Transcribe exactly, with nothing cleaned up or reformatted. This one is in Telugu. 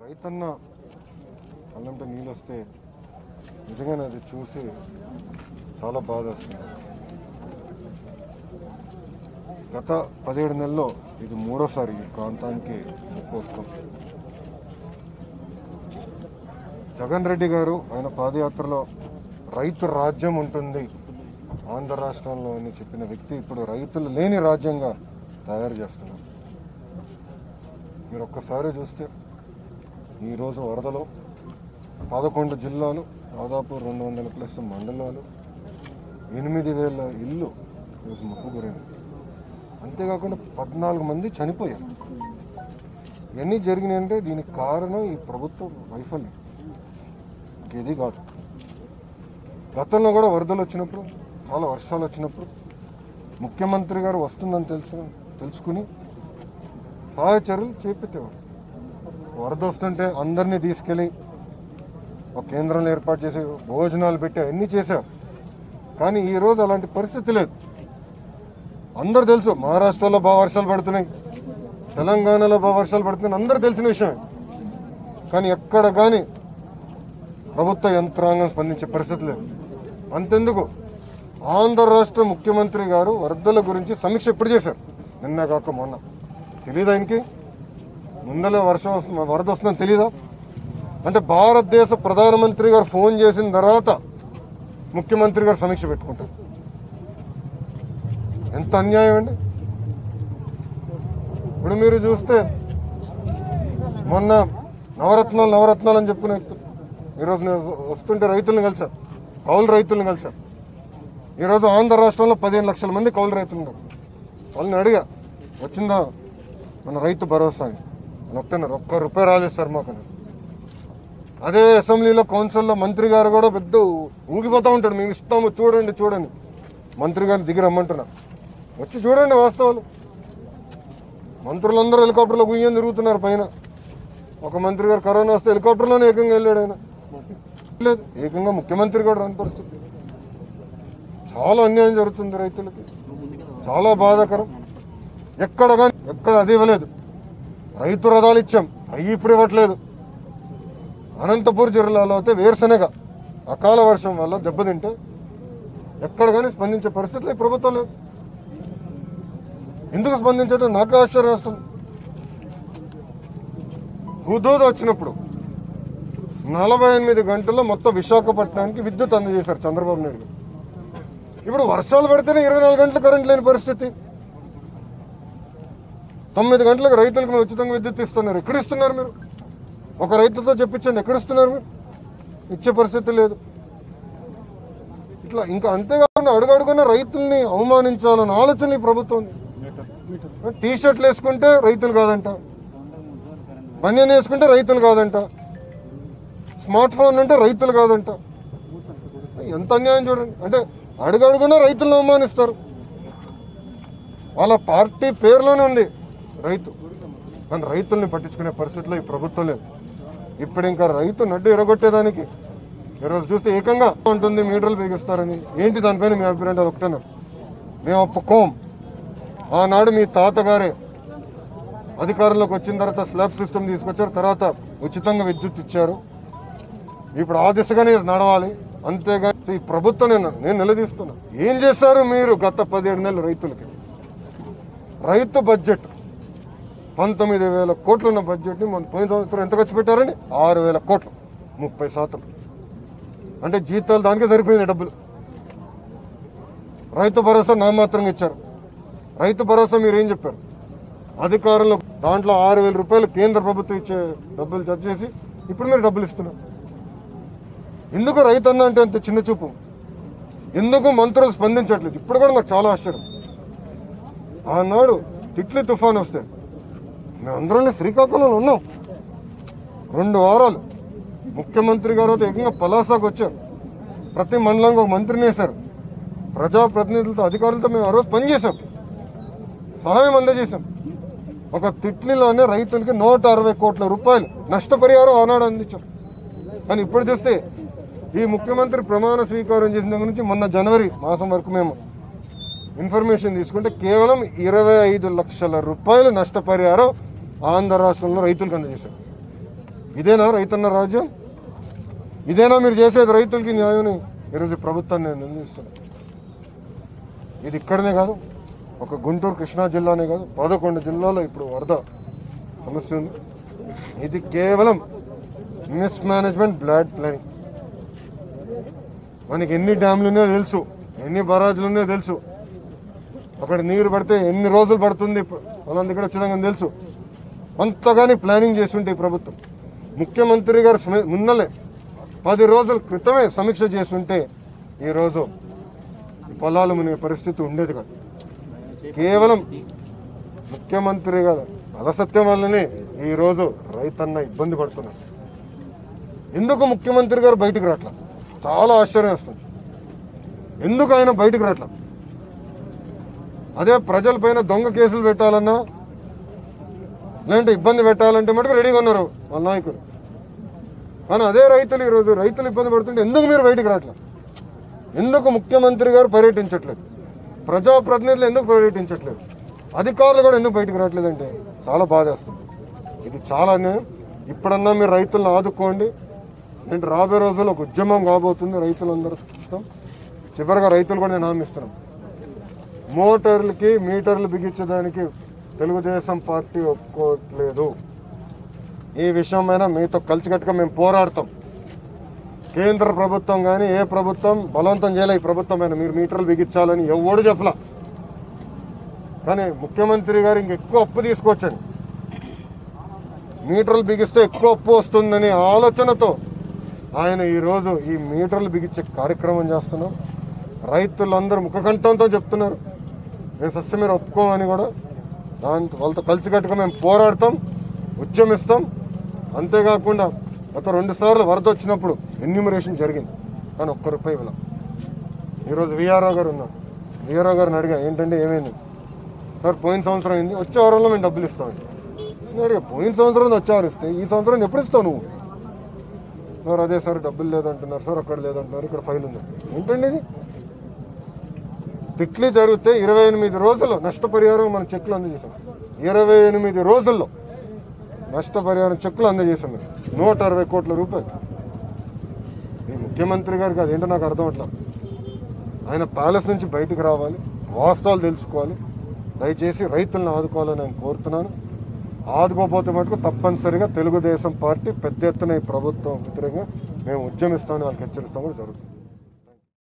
రైతన్న అల్లంటే నీళ్ళు వస్తే నిజంగానే అది చూసి చాలా బాధ వస్తుంది. గత పదిహేడు నెలల్లో ఇది మూడోసారి ఈ ప్రాంతానికి ముప్పు వస్తాం. జగన్ రెడ్డి గారు ఆయన పాదయాత్రలో రైతు రాజ్యం ఉంటుంది ఆంధ్ర రాష్ట్రంలో అని చెప్పిన వ్యక్తి ఇప్పుడు రైతులు లేని రాజ్యంగా తయారు చేస్తున్నారు. మీరు ఒక్కసారి చూస్తే ఈరోజు వరదలో పదకొండు జిల్లాలు, దాదాపు రెండు వందల ప్లస్ మండలాలు, ఎనిమిది వేల ఇల్లు ఈరోజు ముప్పు గురైంది. అంతేకాకుండా పద్నాలుగు మంది చనిపోయారు. ఇవన్నీ జరిగినాయంటే దీనికి కారణం ఈ ప్రభుత్వ వైఫల్యం, ఇది కాదు. గతంలో కూడా వరదలు వచ్చినప్పుడు, చాలా వర్షాలు వచ్చినప్పుడు ముఖ్యమంత్రి గారు వస్తుందని తెలుసు తెలుసుకుని సహాయ చర్యలు చేపట్టేవారు. వరద వస్తుంటే అందరినీ తీసుకెళ్ళి ఒక కేంద్రంలో ఏర్పాటు చేసి భోజనాలు పెట్టి అన్నీ చేశారు. కానీ ఈరోజు అలాంటి పరిస్థితి లేదు. అందరు తెలుసు మహారాష్ట్రలో బాగా వర్షాలు పడుతున్నాయి, తెలంగాణలో బాగా వర్షాలు పడుతున్నాయి, అందరూ తెలిసిన విషయమే. కానీ ఎక్కడ కానీ ప్రభుత్వ యంత్రాంగం స్పందించే పరిస్థితి లేదు. అంతెందుకు ఆంధ్ర రాష్ట్ర ముఖ్యమంత్రి గారు వరదల గురించి సమీక్ష ఎప్పుడు చేశారు? నిన్న కాక మొన్న. తెలీదా ఆయనకి? ముందలే వర్షం వస్తుంది, వరద వస్తుందని తెలీదా? అంటే భారతదేశ ప్రధానమంత్రి గారు ఫోన్ చేసిన తర్వాత ముఖ్యమంత్రి గారు సమీక్ష పెట్టుకుంటారు. ఎంత అన్యాయం అండి. ఇప్పుడు మీరు చూస్తే మొన్న నవరత్నాలు నవరత్నాలు అని చెప్పుకునే వ్యక్తులు ఈరోజు నేను వస్తుంటే రైతులను కలిశారు, కౌలు రైతులను కలిశారు. ఈరోజు ఆంధ్ర రాష్ట్రంలో పదిహేను లక్షల మంది కౌలు రైతులు ఉన్నారు. వాళ్ళని అడిగా వచ్చిందా మన రైతు భరోసా అని. ఒక్కన్నారు ఒక్క రూపాయి రాలేదు సార్ మాకు. అదే అసెంబ్లీలో కౌన్సిల్లో మంత్రి గారు కూడా పెద్ద ఊగిపోతూ ఉంటాడు, మేము ఇస్తాము చూడండి చూడండి. మంత్రి గారిని దిగి రమ్మంటున్నారు, వచ్చి చూడండి వాస్తవాలు. మంత్రులందరూ హెలికాప్టర్లో గుయ్యని తిరుగుతున్నారు పైన. ఒక మంత్రి గారు కరోనా వస్తే హెలికాప్టర్లోనే ఏకంగా వెళ్ళాడు. ఆయన లేదు, ఏకంగా ముఖ్యమంత్రి కూడా రాని పరిస్థితి. చాలా అన్యాయం జరుగుతుంది రైతులకి, చాలా బాధాకరం. ఎక్కడ కానీ ఎక్కడ అది ఇవ్వలేదు. రైతు రథాలు ఇచ్చాం, అవి ఇప్పుడు ఇవ్వట్లేదు. అనంతపూర్ జిల్లాలో అయితే వేరుశనగ అకాల వర్షం వల్ల దెబ్బతింటే ఎక్కడ కానీ స్పందించే పరిస్థితులు ఈ ప్రభుత్వం లేదు. ఎందుకు స్పందించడం నాకు ఆశ్చర్యం వేస్తుంది. హుదూద్ వచ్చినప్పుడు నలభై ఎనిమిది గంటల్లో మొత్తం విశాఖపట్నానికి విద్యుత్ అందజేశారు చంద్రబాబు నాయుడు. ఇప్పుడు వర్షాలు పడితేనే ఇరవై నాలుగు గంటలు కరెంట్ లేని పరిస్థితి. తొమ్మిది గంటలకు రైతులకు మేము ఉచితంగా విద్యుత్ ఇస్తున్నారు. ఎక్కడ ఇస్తున్నారు మీరు? ఒక రైతుతో చెప్పించండి, ఎక్కడ ఇస్తున్నారు మీరు? ఇచ్చే పరిస్థితి లేదు. ఇట్లా ఇంకా అంతేకాకుండా అడుగడుగున్న రైతుల్ని అవమానించాలన్న ఆలోచన ఈ ప్రభుత్వం. టీ షర్ట్లు వేసుకుంటే రైతులు కాదంట, బనియన్ వేసుకుంటే రైతులు కాదంట, స్మార్ట్ ఫోన్ అంటే రైతులు కాదంట. ఎంత అన్యాయం చూడండి. అంటే అడుగడుగున రైతులను అవమానిస్తారు. వాళ్ళ పార్టీ పేరులోనే ఉంది రైతు, కానీ రైతుల్ని పట్టించుకునే పరిస్థితిలో ఈ ప్రభుత్వం లేదు. ఇప్పుడు ఇంకా రైతు నడ్డు ఎరగొట్టేదానికి ఈరోజు చూస్తే ఏకంగా ఉంటుంది మీటర్లు బిగిస్తారని. ఏంటి దానిపైన మీ అభిప్రాయం? అది ఒకటేనా? మేము ఒప్పుకోం. ఆనాడు మీ తాతగారే అధికారంలోకి వచ్చిన తర్వాత స్లాబ్ సిస్టమ్ తీసుకొచ్చారు, తర్వాత ఉచితంగా విద్యుత్ ఇచ్చారు. ఇప్పుడు ఆ దిశగానే నడవాలి. అంతేగా ఈ ప్రభుత్వం నేను నేను నిలదీస్తున్నా. ఏం చేశారు మీరు గత పదిహేడు నెలలు రైతులకి? రైతు బడ్జెట్ పంతొమ్మిది వేల కోట్లు ఉన్న బడ్జెట్ని మన పోయిన సంవత్సరం ఎంత ఖర్చు పెట్టారండి? ఆరు వేల కోట్లు, ముప్పై శాతం. అంటే జీతాలు దానికే సరిపోయిన డబ్బులు. రైతు భరోసా నామాత్రంగా ఇచ్చారు. రైతు భరోసా మీరు ఏం చెప్పారు? అధికారంలో దాంట్లో ఆరు వేల రూపాయలు కేంద్ర ప్రభుత్వం ఇచ్చే డబ్బులు జడ్జ్ చేసి ఇప్పుడు మీరు డబ్బులు ఇస్తున్నారు. ఎందుకు రైతు అన్న అంటే అంత చిన్న చూపు? ఎందుకు మంత్రులు స్పందించట్లేదు? ఇప్పుడు కూడా నాకు చాలా ఆశ్చర్యం. ఆనాడు తిట్లీ తుఫాన్ వస్తే మేము అందరం శ్రీకాకుళంలో ఉన్నాం. రెండు వారాలు ముఖ్యమంత్రి గారు ఏకంగా పలాసాకు వచ్చారు. ప్రతి మండలంగా ఒక మంత్రిని వేశారు. ప్రజాప్రతినిధులతో అధికారులతో మేము ఆ రోజు పనిచేశాం, సహాయం అందజేశాం. ఒక తిట్లీలోనే రైతులకి నూట అరవై కోట్ల రూపాయలు నష్టపరిహారం ఆనాడు అందించాం. కానీ ఇప్పుడు చూస్తే ఈ ముఖ్యమంత్రి ప్రమాణ స్వీకారం చేసిన దగ్గర నుంచి మొన్న జనవరి మాసం వరకు మేము ఇన్ఫర్మేషన్ తీసుకుంటే కేవలం ఇరవై ఐదు లక్షల రూపాయలు నష్టపరిహారం ఆంధ్ర రాష్ట్రంలో రైతులకు అందజేశారు. ఇదేనా రైతన్న రాజ్యం? ఇదేనా మీరు చేసేది రైతులకి న్యాయం? ఈరోజు ప్రభుత్వాన్ని నేను నిందిస్తున్నాను. ఇది ఇక్కడనే కాదు, ఒక గుంటూరు కృష్ణా జిల్లానే కాదు, పదకొండు జిల్లాలో ఇప్పుడు వరద సమస్య ఉంది. ఇది కేవలం మిస్ మేనేజ్మెంట్, బ్లాడ్ ప్లానింగ్. మనకి ఎన్ని డ్యామ్లు ఉన్నాయో తెలుసు, ఎన్ని బరాజులు ఉన్నాయో తెలుసు, అక్కడ నీరు పడితే ఎన్ని రోజులు పడుతుంది వాళ్ళ దగ్గర వచ్చేదాన్ని తెలుసు. అంతగాని ప్లానింగ్ చేస్తుంటే ఈ ప్రభుత్వం, ముఖ్యమంత్రి గారు ముందలే పది రోజుల క్రితమే సమీక్ష చేస్తుంటే ఈరోజు పొలాలు మునిగే పరిస్థితి ఉండేది కాదు. కేవలం ముఖ్యమంత్రి గారు అలసత్యం వల్లనే ఈరోజు రైతన్న ఇబ్బంది పడుతున్నారు. ఎందుకు ముఖ్యమంత్రి గారు బయటకు రావట్లా? చాలా ఆశ్చర్యం వస్తుంది. ఎందుకు ఆయన బయటకు రావట్లా? అదే ప్రజలపైన దొంగ కేసులు పెట్టాలన్నా, లేదంటే ఇబ్బంది పెట్టాలంటే మటుకు రెడీగా ఉన్నారు వాళ్ళ నాయకులు. కానీ అదే రైతులు ఈరోజు రైతులు ఇబ్బంది పడుతుంటే ఎందుకు మీరు బయటకు రావట్లా? ఎందుకు ముఖ్యమంత్రి గారు పర్యటించట్లేదు? ప్రజాప్రతినిధులు ఎందుకు పర్యటించట్లేదు? అధికారులు కూడా ఎందుకు బయటకు రావట్లేదంటే చాలా బాధేస్తుంది. ఇది చాలా అన్యాయం. ఇప్పుడన్నా మీరు రైతులను ఆదుకోండి. ఏంటి రాబోయే రోజుల్లో ఒక ఉద్యమం కాబోతుంది రైతులందరితో. చివరిగా రైతులు కూడా నేను హామీ ఇస్తున్నాను, మోటార్లకి మీటర్లు బిగించడానికి తెలుగుదేశం పార్టీ ఒప్పుకోవట్లేదు. ఈ విషయమైనా మీతో కలిసికట్టుగా మేము పోరాడతాం. కేంద్ర ప్రభుత్వం కానీ ఏ ప్రభుత్వం బలవంతం చేయలే ఈ ప్రభుత్వమైనా మీరు మీటర్లు బిగించాలని ఎవడు చెప్పలా. కానీ ముఖ్యమంత్రి గారు ఇంకెక్కువ అప్పు తీసుకొచ్చని, మీటర్లు బిగిస్తే ఎక్కువ అప్పు వస్తుందనే ఆలోచనతో ఆయన ఈరోజు ఈ మీటర్లు బిగించే కార్యక్రమం చేస్తున్నాం. రైతులందరూ ముఖకంఠంతో చెప్తున్నారు మేము సస్య మీరు ఒప్పుకోమని కూడా. దాంతో వాళ్ళతో కలిసికట్టుగా మేము పోరాడతాం, ఉద్యమిస్తాం. అంతేకాకుండా గత రెండు సార్లు వరద వచ్చినప్పుడు ఎన్యూమరేషన్ జరిగింది, కానీ ఒక్క రూపాయి ఇవ్వాల. ఈరోజు విఆర్ఓ గారు ఉన్నారు, విఆర్ఓ గారిని అడిగా ఏంటంటే ఏమైంది సార్, పోయిన సంవత్సరం అయింది, వచ్చే వారంలో మేము డబ్బులు ఇస్తామని. నేను అడిగా పోయిన సంవత్సరం వచ్చే వారు ఇస్తే ఈ సంవత్సరం ఎప్పుడు ఇస్తావు నువ్వు? సార్ అదే సార్ డబ్బులు లేదంటున్నారు సార్, అక్కడ లేదంటున్నారు, ఇక్కడ ఫైల్ ఉంది. ఏంటండి ఇది? తిట్లీ జరిగితే ఇరవై ఎనిమిది రోజుల్లో నష్టపరిహారం మనం చెక్కులు అందజేసాం. ఇరవై ఎనిమిది రోజుల్లో నష్టపరిహారం చెక్కులు అందజేసాం మేము, నూట అరవై కోట్ల రూపాయలు. ఈ ముఖ్యమంత్రి గారికి అదేంటో నాకు అర్థం అవట్లా. ఆయన ప్యాలెస్ నుంచి బయటకు రావాలి, వాస్తవాలు తెలుసుకోవాలి, దయచేసి రైతులను ఆదుకోవాలని నేను కోరుతున్నాను. ఆదుకోకపోతే మటుకు తప్పనిసరిగా తెలుగుదేశం పార్టీ పెద్ద ఎత్తున ఈ ప్రభుత్వం వ్యతిరేకంగా మేము ఉద్యమిస్తామని వాళ్ళకి హెచ్చరిస్తాం కూడా జరుగుతుంది.